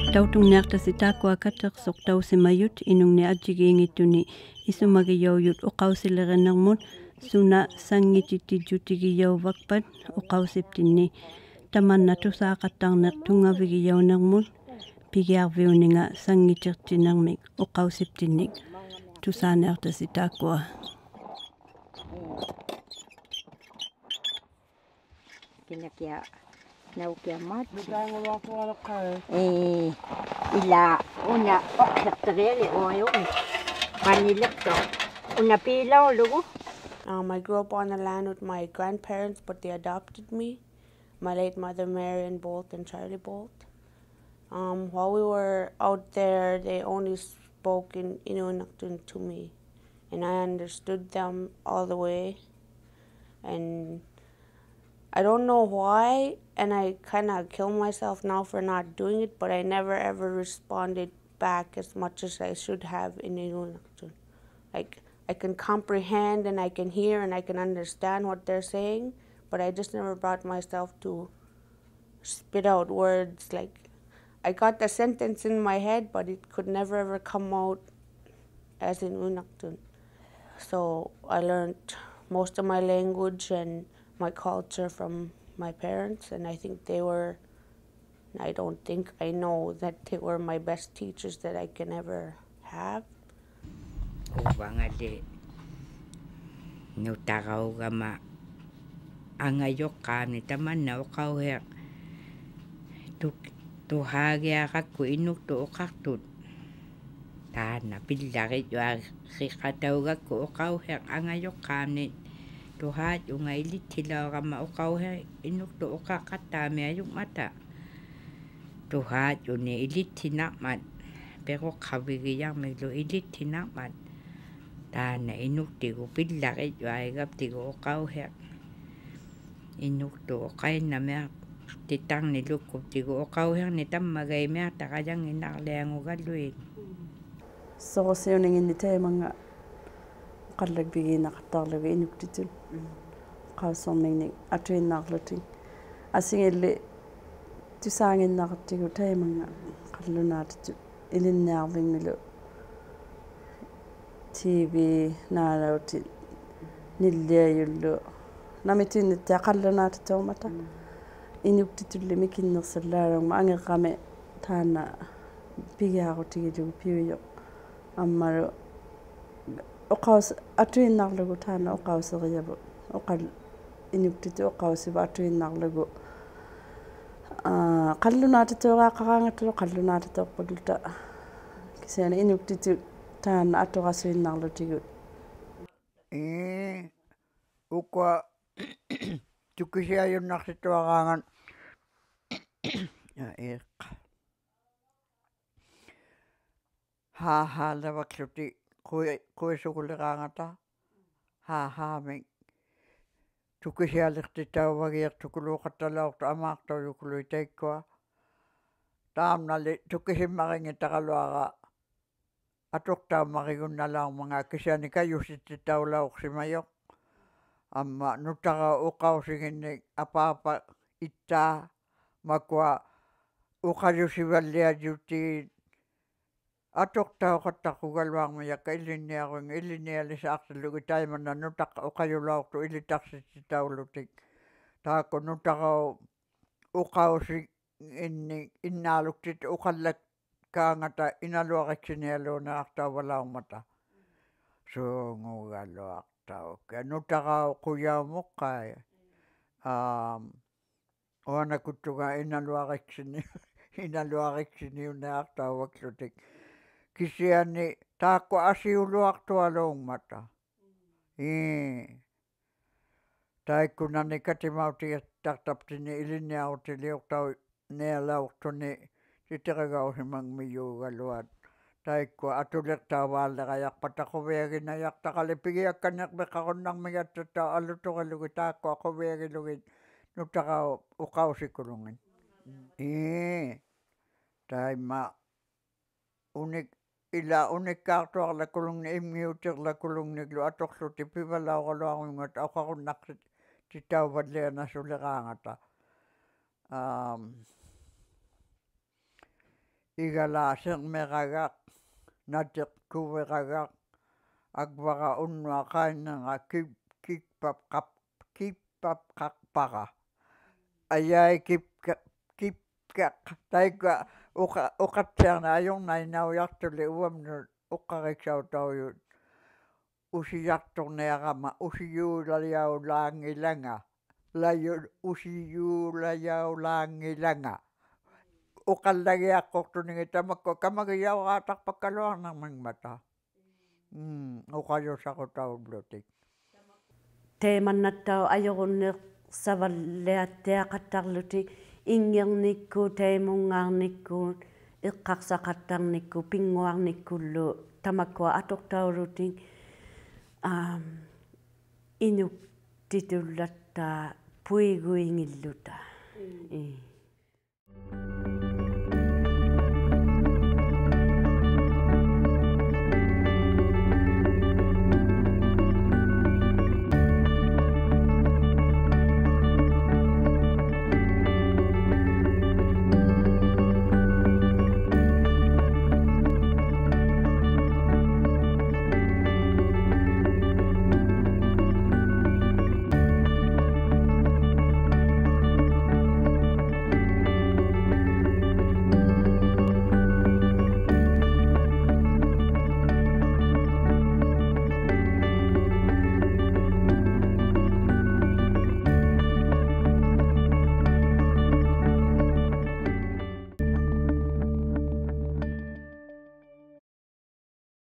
Tautunniartasitaakua kateqsoq tausimayut inungni ajigiingittuni isumagiyaujut uqausileqinnermut suna sangititijutigiyauvakpat uqausiptinni tamanna tusaaqattarneq tungavigiyaunermut pigiarviuninga sangitirtinermik uqausiptinnik tusaaneartasitaakua. Kinakia naukiamat. Ila una okserteri oayun. Panilekto. Una pilaw lugu. I grew up on the land with my grandparents, but they adopted me. My late mother, Marion Bolt and Charlie Bolt. While we were out there, they only spoke in Inuktut to me, and I understood them all the way. And I don't know why, and I kind of kill myself now for not doing it, but I never ever responded back as much as I should have in Inuktut. Like, I can comprehend and I can hear and I can understand what they're saying, but I just never brought myself to spit out words. Like, I got the sentence in my head, but it could never ever come out as in Inuktut. So I learned most of my language and my culture from my parents, and I know that they were my best teachers that I can ever have. Ubangade nutagaw gama angayok kami taman na ukawhek tuhagya kakku Inuktut ukaktut tana pillari yuag kikataw kakku ukawhek angayok kami tuhad yung ilitthilaw gama ukawhek Inuktut ukakatami ayok mata tuhad yung ilittinakmat pero kabigiyang miglo ilittinakmat tana Inuktut pillari yuag gaptigo ukawhek Inuktut ukay na mer titang nilukup tigo ukawhek nitam magay mer takajang inakleang ugaluin. So siuning ini temanga qallag bigina qatarlaga Inuktut qaasomning atuinnaarluting asingilli tusaanginnaartigu temanga qallunaattu ilinniarlingilu TV naalauti nilliayullu namitinnitta qallunaattuumata Inuktutulli mikinnersallaarugma angeqame taana pigiaarutigilugu piuyo ammaru uqaus atuinnaarlugu taana uqauseriyavu uqal Inuktut uqausiva atuinnaarlugu qallunaattuuraaqaraangattulu qallunaattuorpulluta kisiana Inuktut taana atuqasuinnaarlutigu ukwa tukisiayunnartituaraangan haalavakluti kuisukuliqaangata haaming tukisialertitauvagiertukuluuqattalaortu amaartorjukului taikkua taamnali tukisimmaringitaqaluara aturtaammarigunnalarmanga kisiani kajusittitaulaorsimajoq amma nutara uqausiginni apaapa ittaa makua uqalusivalliajutti aturtauqattaqugaluarmajakka illinnialisaartillugu taimanna nutaqa uqajulaortu ilitarsititaulutik taakku nutarau uqausi inni innaaluktit uqallakkaangata inaluariksinialuunaartauvalaarmata suungugaluartauka nutarau quyaumuqqai uanakuttuga inaluariksiniunaartauvaklutik kisiani taakku asiuluartualuungmata taikkunani katimautigattartaptini ilinniarutiliortau nealaortuni titerigausимангмиюугалуат тайккуа атулертаавааллераяарпатақувиагинаяартақали пигиакканеқмеқаруннармигаттаттаа аллуторалугу тааккуа қувиагилугит нутарау уқаусиккулунгин таимма уник ила униккаартуарлаккулунгни иммиутерлаккулунгниглу аторлути пивалаоралуарунгат ақаруннарсит титауваллианасулераангата igalaasermeragaq nateqkuveragaq akvara unnua qainnerga kippapqarpaqa ayai kipkaq taikka uqatsiarna ajornainaujartuli uamnu uqqariksautoriut usiyartorniarama usiyuulajaulaangilanga usiyuulajaulaangilanga uqallagiaqqortuningi tamakku kamagijauraatarpakkaluarnermangmata uqajusaqutaullutik teemannattau ajorunneq savalliattiaqattarluti inggernikku teimungaarnikkuun eqqarsaqattarnikku pinguarnikkullu tamakkua atortaulutik inuktitullattaa puiguingilluta